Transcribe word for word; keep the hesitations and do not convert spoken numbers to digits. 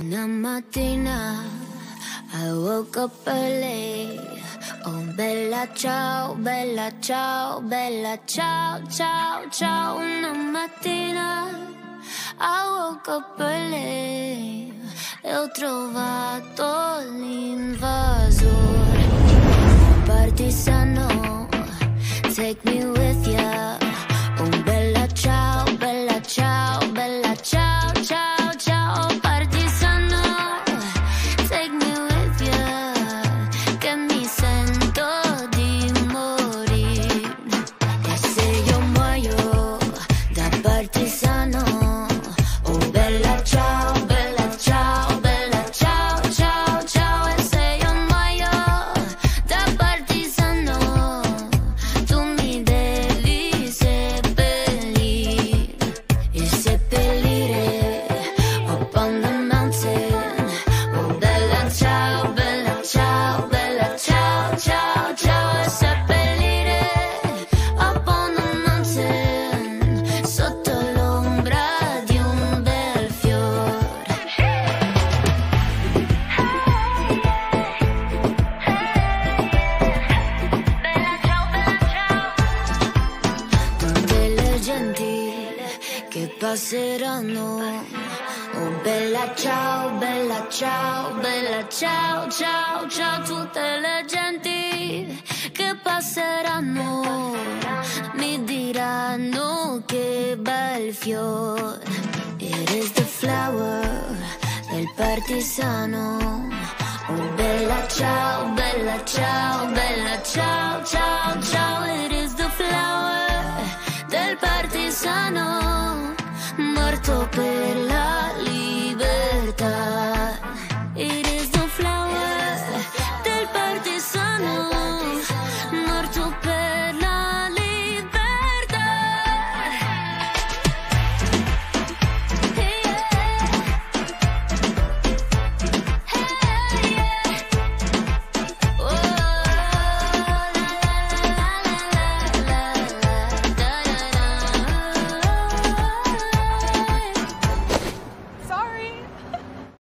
Una mattina I woke up early. Oh bella ciao, bella ciao, bella ciao, ciao, ciao. Una mattina I woke up early e ho trovato l'invasore. Partigiano, take me with ya. Oh bella ciao, bella ciao, bella ciao, ciao, ciao. Partigiano, take me with ya, che mi sento di morire. E se io muoio da partigiano, oh bella ciao, bella ciao, bella ciao, ciao, ciao. E se io muoio da partigiano, tu mi devi seppellire. E seppellire upon the mountain. Oh bella ciao, bella ciao, bella ciao, ciao, ciao. E seppellire upon the mountain, sotto l'ombra di un bel fiore. Bella ciao, bella ciao. Tutte le genti che passeranno. Oh bella ciao, bella ciao, bella ciao, ciao, ciao. Tutte le genti che passeranno mi diranno che bel fiore. It is the flower del partigiano. Oh bella ciao, bella ciao, bella ciao, ciao, ciao. It is the flower del partigiano, morto per